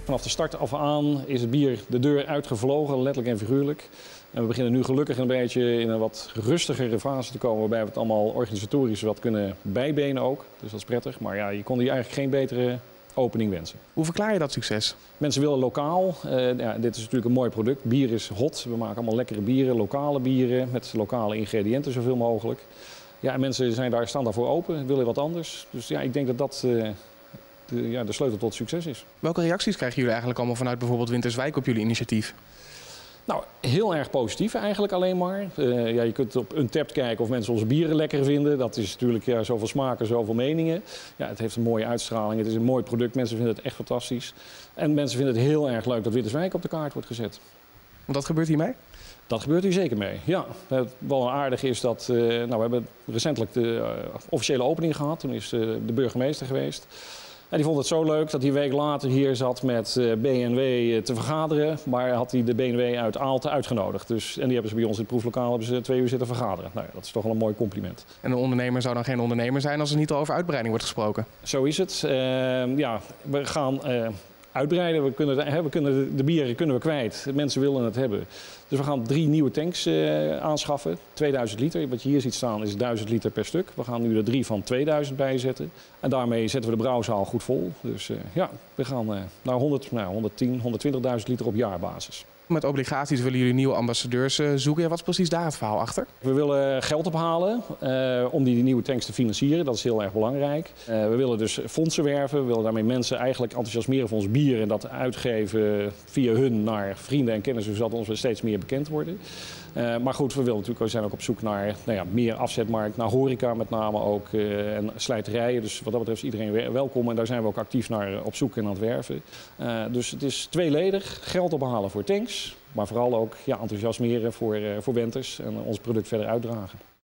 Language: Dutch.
Vanaf de start af aan is het bier de deur uitgevlogen, letterlijk en figuurlijk. En we beginnen nu gelukkig een beetje in een wat rustigere fase te komen, waarbij we het allemaal organisatorisch wat kunnen bijbenen ook. Dus dat is prettig. Maar ja, je kon hier eigenlijk geen betere opening wensen. Hoe verklaar je dat succes? Mensen willen lokaal. Dit is natuurlijk een mooi product. Bier is hot. We maken allemaal lekkere bieren, lokale bieren met lokale ingrediënten zoveel mogelijk. Ja, en mensen staan daarvoor open, willen wat anders. Dus ja, ik denk dat dat de sleutel tot succes is. Welke reacties krijgen jullie eigenlijk allemaal vanuit bijvoorbeeld Winterswijk op jullie initiatief? Nou, heel erg positief eigenlijk alleen maar. Je kunt op Untappd kijken of mensen onze bieren lekker vinden. Dat is natuurlijk zoveel smaken, zoveel meningen. Ja, het heeft een mooie uitstraling, het is een mooi product. Mensen vinden het echt fantastisch. En mensen vinden het heel erg leuk dat Winterswijk op de kaart wordt gezet. Want wat gebeurt hiermee? Dat gebeurt hier zeker mee, ja. Wat wel aardig is dat, we hebben recentelijk de officiële opening gehad. Toen is de burgemeester geweest. En die vond het zo leuk dat hij een week later hier zat met BNW te vergaderen. Maar had hij de BNW uit Aalten uitgenodigd. En die hebben ze bij ons in het proeflokaal 2 uur zitten vergaderen. Nou ja, dat is toch wel een mooi compliment. En een ondernemer zou dan geen ondernemer zijn als er niet al over uitbreiding wordt gesproken? Zo is het. We gaan uitbreiden. De bieren kunnen we kwijt. Mensen willen het hebben. Dus we gaan 3 nieuwe tanks aanschaffen. 2000 liter. Wat je hier ziet staan is 1000 liter per stuk. We gaan nu er 3 van 2000 bij zetten. En daarmee zetten we de brouwzaal goed vol. Dus we gaan naar 110, 120.000 liter op jaarbasis. Met obligaties willen jullie nieuwe ambassadeurs zoeken. Wat is precies daar het verhaal achter? We willen geld ophalen om die nieuwe tanks te financieren. Dat is heel erg belangrijk. We willen dus fondsen werven. We willen daarmee mensen eigenlijk enthousiasmeren voor ons bier en dat uitgeven via hun naar vrienden en kennissen, zodat ons steeds meer bekend worden. Maar goed, we zijn ook op zoek naar meer afzetmarkt, naar horeca met name ook en slijterijen. Dus wat dat betreft is iedereen welkom en daar zijn we ook actief naar op zoek en aan het werven. Dus het is tweeledig, geld ophalen voor tanks, maar vooral ook enthousiasmeren voor wenters en ons product verder uitdragen.